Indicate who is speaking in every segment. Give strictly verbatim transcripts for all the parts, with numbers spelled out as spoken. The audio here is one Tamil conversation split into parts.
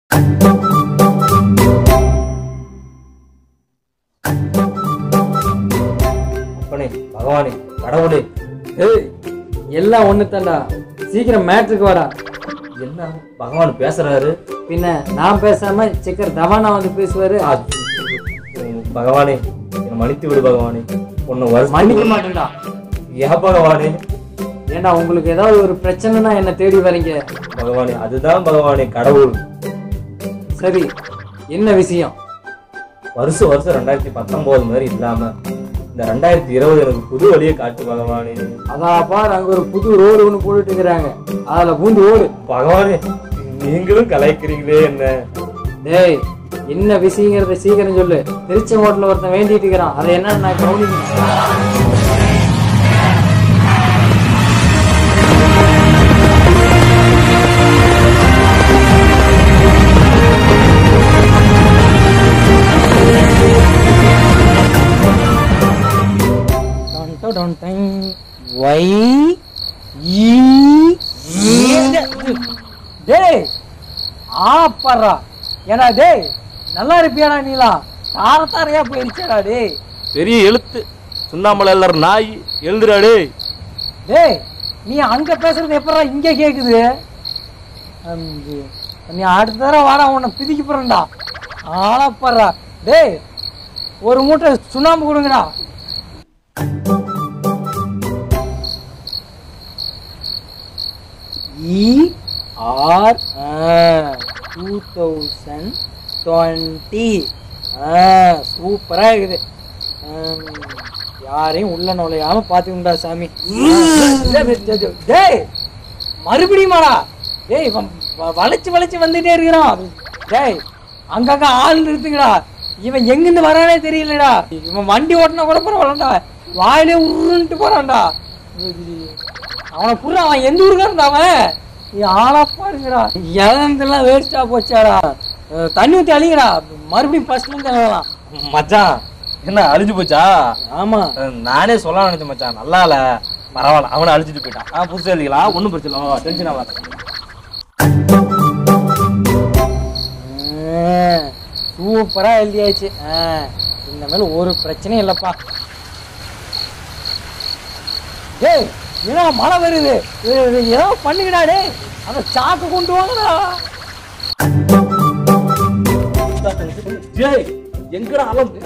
Speaker 1: அப்பனே பகவானே கடவுளே,
Speaker 2: ஏய் எல்லாம் ஒண்ணு தாண்டா, சீக்கிரம் மேட்ருக்கு வாடா.
Speaker 1: என்ன பகவான் பேசுறாரு?
Speaker 2: பின்ன நான் பேசாம சிக்கர் தவானா வந்து பேசுவாரு.
Speaker 1: பகவானே என்னை மன்னித்து விடு பகவானே. ஒன்னு வருஷம்
Speaker 2: மன்னிக்க மாட்டேன்டா.
Speaker 1: ஏன் பகவானே?
Speaker 2: ஏண்டா உங்களுக்கு ஏதாவது ஒரு பிரச்சனைனா என்ன தேடி வரீங்க
Speaker 1: பகவானே? அதுதான் பகவானே கடவுள்.
Speaker 2: சரி, என்ன விஷயம்?
Speaker 1: வருஷம் வருஷம் ரெண்டாயிரத்தி பத்தொன்பது மாதிரி இல்லாம இந்த ரெண்டாயிரத்தி இருபது எனக்கு புது வழியை காட்டு பகவானே.
Speaker 2: அதான் பாரு, அங்க ஒரு புது ரோடு ஒண்ணு போட்டுட்டு இருக்கிறாங்க, அதுல பூந்து ஓடு.
Speaker 1: பகவானே நீங்களும் கலாய்க்கிறீங்களே என்ன?
Speaker 2: டேய் என்ன விஷயங்கிறத சீக்கிரம் சொல்லு. திருச்செங்கோட்டில் ஒருத்தன் வேண்டிட்டு இருக்கிறான், அதை என்னன்னு நான் கவனிக்கணும். டேய் ஆப்பறா, ஏடா டேய் நல்லா இருப்பியாடா? நீலா தார தாரையா போயிருச்சேடா டேய்.
Speaker 3: பெரிய எழுத்து சுண்ணாமலை எல்லாரும் நாய் எழுதுடா டேய்.
Speaker 2: டேய் நீ அங்க பேசுறது எப்படா இங்க கேக்குது? நீ அடுத்த தடவை வாடா, உன்னை பிதிக்க போறேன்டா. ஆளப்பறா டேய், ஒரு மூட்டை சுண்ணாம்பு கொடுங்கடா. E R two thousand twenty சூப்பராக இருக்குது. யாரையும் உள்ள நுழையாம பார்த்துக்கிட்டா சாமி. டேய் மறுபடியுமாடா? டேய் வளைச்சு வளைச்சு வந்துட்டே இருக்கிறான். டேய் அங்கங்க ஆள் நிறுத்துங்கடா, இவன் எங்கிருந்து வரானே தெரியலடா. இவன் வண்டி ஓட்டினா கூட பரவாயில்லடா, வாயிலே உருன்ட்டு போறான்டா. அவனை புரிய, அவன் எந்த ஊருக்கா இருந்தா? அவன் ஆளா பாருங்கடா, இழந்தெல்லாம் வேஸ்டா போச்சாடா. தண்ணி ஊற்றி அழிங்கடா, மறுபடியும் ஃபர்ஸ்ட்ல இருந்து அழகலாம்.
Speaker 1: மச்சான் என்ன அழிஞ்சு போச்சா?
Speaker 2: ஆமா
Speaker 1: நானே சொல்ல நினைச்சேன் மச்சான், நல்லா இல்ல பரவாயில்ல, அவனை அழிச்சிட்டு போயிட்டான். ஆ புதுசா எழுதிக்கலாம், ஒன்றும் பிரச்சனை இல்லை, டென்ஷன் ஆகாது.
Speaker 2: சூப்பரா எழுதியாச்சு. இந்த மேல ஒரு பிரச்சனையும் இல்லப்பா. டேய் ஏன்னா மழை வருது, ஏதோ பண்ணுங்கடா. டேய் அந்த சாக்கு கொண்டு வாங்கடா.
Speaker 1: எங்கடா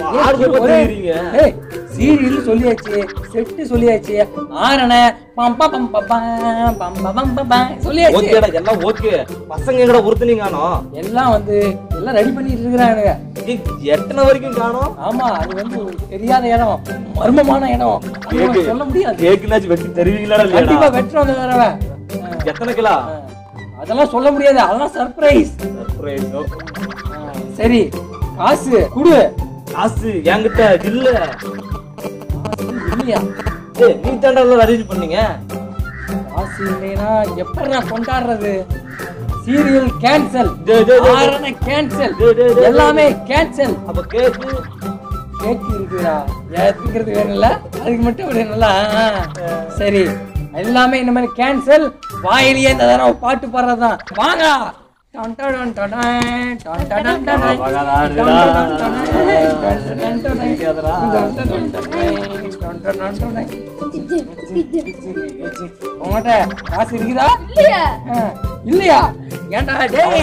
Speaker 2: சீரியல் சொல்லியாச்சு, செட்டு சொல்லியாச்சு, ஆரணை பம்பா பம்பா பம்பா பம்பா சொல்லியாச்சு.
Speaker 1: எல்லாம் ஓகே. பசங்க எங்கடா ஒருத்தனையும் காணோம்?
Speaker 2: எல்லாம் வந்து எல்லாம் ரெடி பண்ணிட்டு இருக்கிறானுங்க.
Speaker 1: எத்தனை வரைக்கும் காணோம்?
Speaker 2: ஆமா, அது வந்து தெரியாத இடம், மர்மமான இடம், சொல்ல முடியாது.
Speaker 1: கேக்குனாச்சு வெட்டி தருவீங்களா?
Speaker 2: கண்டிப்பா வெட்டுறோம் அந்த தடவை.
Speaker 1: எத்தனை கிலோ
Speaker 2: அதெல்லாம் சொல்ல முடியாது, அதெல்லாம் சர்ப்ரைஸ்.
Speaker 1: சர்ப்ரைஸ்.
Speaker 2: சரி காசு குடு.
Speaker 1: காசு என்கிட்ட இல்ல.
Speaker 2: இல்லையா?
Speaker 1: ஏய் நீ தாண்டா எல்லாம் அரேஞ்ச் பண்ணீங்க.
Speaker 2: காசு இல்லைனா எப்படி நான் கொண்டாடுறது? சீரியல் கேன்சல், ஆரணை கேன்சல், எல்லாமே கேன்சல்.
Speaker 1: அப்ப கேக்கு
Speaker 2: கேக்கு இருக்குடா, ஏத்துக்கிறது வேணும்ல, அதுக்கு மட்டும் வேணும்ல. சரி எல்லாமே இந்த மாதிரி கேன்சல். வாயிலேயே இந்த தடவை பாட்டு பாடுறதுதான். வாங்க. காசு இருக்குதா? இல்லையா? ஏன்டா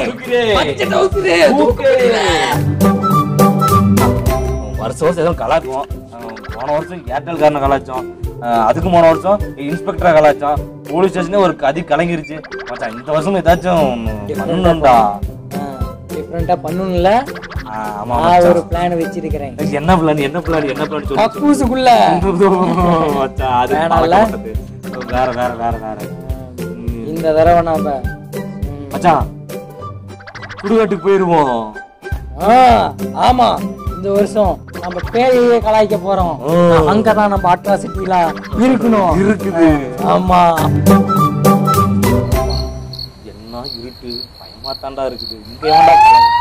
Speaker 1: வருஷம் வருஷம் எதுவும் கலாய்க்கும். போன வருஷம் ஏர்டெல்காரனை கலாய்ச்சோம், அதுக்கு போன வருஷம் இன்ஸ்பெக்டரா கலாய்ச்சோம், போலீஸ் ஸ்டேஷனே ஒரு கதி கலங்கிருச்சு. மச்சான் இந்த வருஷம் ஏதாச்சும் பண்ணணும்டா,
Speaker 2: டிஃபரெண்டா பண்ணணும்ல.
Speaker 1: ஆமா
Speaker 2: ஒரு பிளான் வச்சிருக்கிறேன்.
Speaker 1: என்ன பிளான்? என்ன பிளான்? என்ன பிளான் சொல்லு.
Speaker 2: கக்கூசுக்குள்ள
Speaker 1: மச்சான் அது வேற வேற வேற வேற.
Speaker 2: இந்த தடவை நாம
Speaker 1: மச்சான் சுடுகாட்டுக்கு போயிருவோம்.
Speaker 2: ஆமா, இந்த வருஷம் நம்ம பேரையே கலாய்க்க போறோம். அங்கதான் நம்ம அட்ராசிட்டில இருக்கணும்.
Speaker 1: இருக்குது.
Speaker 2: ஆமா,
Speaker 1: என்ன இருக்கு, பயமா தாண்டா இருக்குது. இங்க ஏன்டா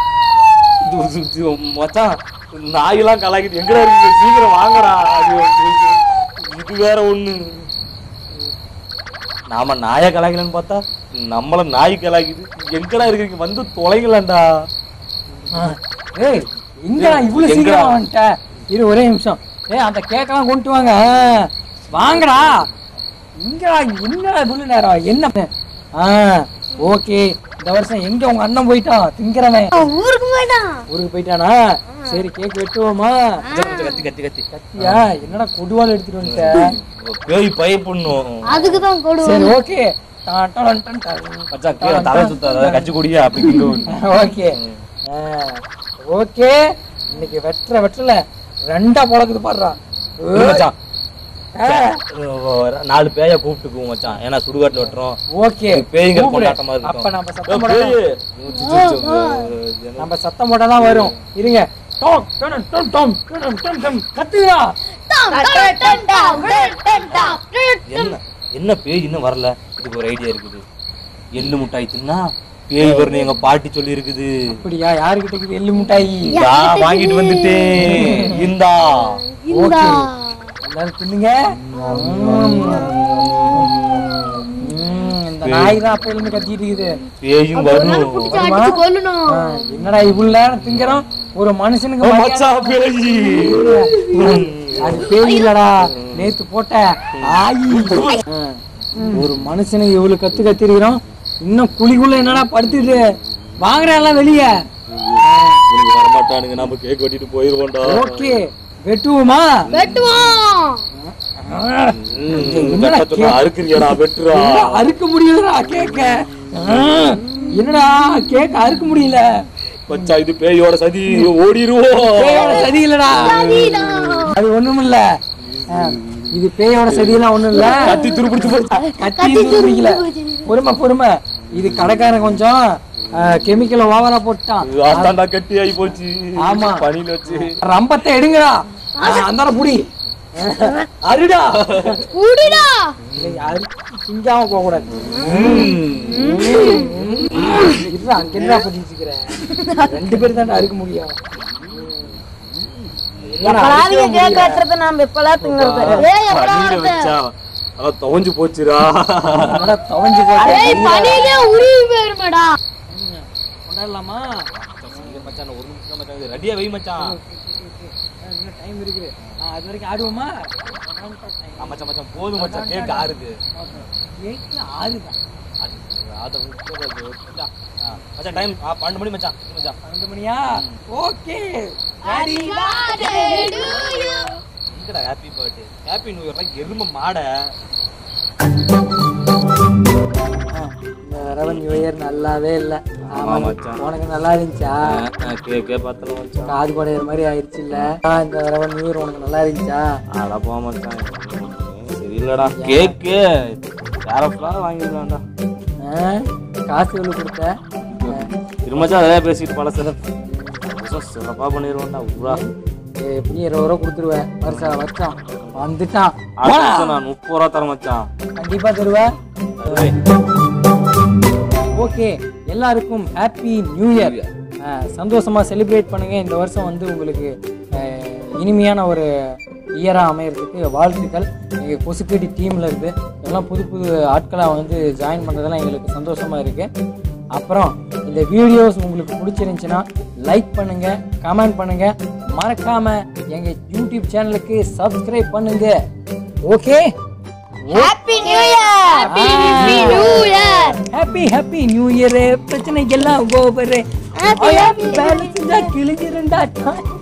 Speaker 1: மச்சான் நாயெல்லாம் கலாய்க்குது, எங்கடா இருக்குது? சீக்கிரம் வாங்கடா. இது வேற ஒண்ணு. நாம நாயை கலாய்க்கலன்னு பார்த்தா
Speaker 3: நம்மள நாய் கலாக்குது. எங்கடா இருக்கீங்க? வந்து தொலைங்களாண்டா.
Speaker 2: ஏய் எங்கடா இவ்வளவு சீக்கிரம் வந்துட்ட? இரு ஒரே நிமிஷம். ஏய் அந்த கேக்கெல்லாம் கொண்டு வாங்க. வாங்கடா. இங்கடா என்னடா இவ்வளவு நேரம்? என்ன? ஆ ஓகே. இந்த வருஷம் எங்க உங்க அண்ணன் போயிட்டான்? திங்கறவன்
Speaker 4: ஊருக்கு போயிட்டான்.
Speaker 2: ஊருக்கு போயிட்டானா? சரி கேக் வெட்டுவோமா?
Speaker 3: கத்தி கத்தி கத்தி
Speaker 2: கத்தியா? என்னடா கொடுவாள் எடுத்துட்டு வந்துட்ட?
Speaker 3: பேய் பயப்படணும்.
Speaker 4: அதுக்கு தான் கொடு.
Speaker 2: சரி ஓகே. டன் டன் டன் டன்.
Speaker 3: மச்சான் கீழ தலை சுத்தாத. கச்சி குடியா அப்படி கிண்டு.
Speaker 2: ஓகே. ஓகே. இன்னைக்கு வெட்ற வெட்டல ரெண்டா பொளக்குது பாடுறா.
Speaker 3: மச்சான் நாலு பேய கூப்பிட்டுக்குவோம் மச்சான். ஏன்னா சுடுகாட்டுல வெட்டுறோம்.
Speaker 2: ஓகே.
Speaker 3: பேய்ங்க கொண்டாட்டமா இருக்கும்.
Speaker 2: அப்ப நம்ம சத்தம் போட்டா நம்ம சத்தம் போட்டா தான் வரும். இருங்க. டாம் டன் டன் டம் டன் டன் டம் கத்துடா.
Speaker 4: டம் டம் டம் டம் டம் டம்.
Speaker 3: என்ன என்ன பேய் இன்னும் வரல? இதுக்கு ஒரு ஐடியா இருக்குது. எள்ளு முட்டாய் தின்னா பேய் வரணும் எங்க பாட்டி சொல்லி இருக்குது.
Speaker 2: அப்படியா? யாருக்கிட்ட இருக்குது எள்ளு முட்டாய்?
Speaker 3: நான் வாங்கிட்டு வந்துட்டேன். இந்தா
Speaker 2: ஓகே. எல்லாரும் தின்னுங்க. இந்த நாய் தான் அப்பையில இருந்து கத்திட்டு இருக்குது.
Speaker 3: பேயும் வரும்.
Speaker 4: அடிச்சு கொல்லணும்.
Speaker 2: என்னடா இவ்வளவு நேரம் திங்கறோம்? ஒரு மனுஷனுக்கு
Speaker 3: மச்சான் பேய்.
Speaker 2: அது பேய் இல்லடா, நேத்து போட்ட ஆயி. ஒரு மனுஷனுக்கு இவ்வளவு கத்து கத்திருக்கிறோம். இன்னும் குழிக்குள்ள என்னடா படுத்துட்டு வாங்குற எல்லாம் வெளிய
Speaker 3: வர மாட்டானுங்க. நம்ம கேக் வெட்டிட்டு போயிருவோம்டா.
Speaker 2: ஓகே வெட்டுவோமா?
Speaker 4: வெட்டுவோம்.
Speaker 3: அறுக்குறியடா? வெட்டுறா.
Speaker 2: அறுக்க முடியலடா கேக்க. என்னடா கேக்க அறுக்க முடியல
Speaker 3: மச்சா. இது பேயோட சதி. ஓடிடுவோம்.
Speaker 2: பேயோட சதி இல்லடா. அது ஒண்ணும் இல்ல. இது பேயோட சதியெல்லாம் ஒண்ணும் இல்ல.
Speaker 3: கத்தி துருப்பிடிச்சு போச்சு.
Speaker 2: கத்தி துருப்பிடிக்கல. பொறுமை பொறுமை. இது கடைக்காரன் கொஞ்சம் கெமிக்கல் ஓவரா போட்டான்.
Speaker 3: அதான்டா கட்டி ஆகி போச்சு.
Speaker 2: ஆமா.
Speaker 3: பனியில வச்சு
Speaker 2: ரம்பத்தை எடுங்கடா. அந்தார புடி. அருடா
Speaker 4: புடிடா.
Speaker 2: சிங்காம போக கூடாது. இதுதான் அங்க என்ன பண்ணிட்டு இருக்கிற? ரெண்டு பேரும் தான் அறுக்க முடியும்.
Speaker 4: எப்பலாவிய கேக் வெட்டறது நாம எப்பலா திங்கிறது. ஏய் எப்பலா
Speaker 3: வச்சா அத தவஞ்சு போச்சுடா.
Speaker 2: அட தவஞ்சு போச்சு.
Speaker 4: ஏய் பனியிலே உருவி போயிருமடா.
Speaker 2: கொண்டாடலாமா?
Speaker 3: மச்சான் ஒரு நிமிஷம் மச்சான். ரெடியா வை மச்சான்.
Speaker 2: இன்னும் டைம் இருக்கு. அது வரைக்கும் ஆடுவோமா?
Speaker 3: மச்சான் மச்சான் போதும் மச்சான். கேக் ஆறுது.
Speaker 2: கேக் ஆறுதா?
Speaker 3: அத மச்சான் மச்சான் டைம் பன்னெண்டு மணி மச்சான். மச்சான்
Speaker 2: பன்னெண்டு மணியா? Okay.
Speaker 4: Happy birthday to you.
Speaker 3: இங்கடா happy birthday. Happy new year எரும மாட.
Speaker 2: இந்த ரவன் நியூ இயர் நல்லாவே இல்ல.
Speaker 3: ஆமா மச்சான்.
Speaker 2: உனக்கு நல்லா இருந்துச்சா?
Speaker 3: கேக்கே பார்த்தல மச்சான்.
Speaker 2: காது படையற மாதிரி ஆயிடுச்சு இல்ல? இந்த ரவன் நியூ இயர் உனக்கு நல்லா இருந்துச்சா?
Speaker 3: அட போ மச்சான். சரி இல்லடா. கேக் கேரஃப்லா வாங்கிடலாம்டா.
Speaker 2: காசு எவ்வளவு கொடுத்த?
Speaker 3: திரும்பச்சா அதே பேசிட்டு பழச சிறப்பா பண்ணிடுவோம்டா. ஊரா
Speaker 2: எப்படி இருபது ரூபா கொடுத்துருவேன். வருஷம் வருஷம் வந்துட்டான்.
Speaker 3: நான் முப்பது ரூபா தர மச்சான்.
Speaker 2: கண்டிப்பா தருவேன். ஓகே எல்லாருக்கும் ஹாப்பி நியூ இயர். சந்தோஷமா செலிப்ரேட் பண்ணுங்க. இந்த வருஷம் வந்து உங்களுக்கு இனிமையான ஒரு இயராக அமையறதுக்கு வாழ்த்துக்கள். எங்கள் கொசுக்கடி டீமில் இருந்து எல்லாம் புது புது ஆட்களாக வந்து ஜாயின் பண்ணுறதெல்லாம் எங்களுக்கு சந்தோஷமாக இருக்குது. அப்புறம் இந்த வீடியோஸ் உங்களுக்கு பிடிச்சிருந்துச்சுன்னா லைக் பண்ணுங்கள், கமெண்ட் பண்ணுங்கள், மறக்காமல் எங்கள் யூடியூப் சேனலுக்கு சப்ஸ்கிரைப் பண்ணுங்க. Okay
Speaker 4: happy new year. Happy new year.
Speaker 2: Happy happy new year. பிரச்சனை எல்லாம் ஓவர்.
Speaker 4: Happy happy
Speaker 2: balance கிழிஞ்சிருந்தா